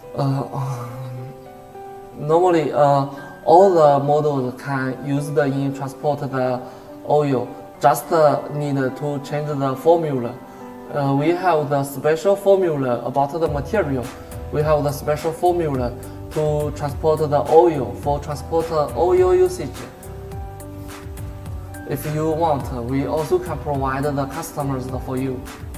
Uh, Normally, all the models can use in transport the oil. Just need to change the formula. We have the special formula about the material. We have the special formula to transport the oil for transport oil usage. If you want, we also can provide the customers for you.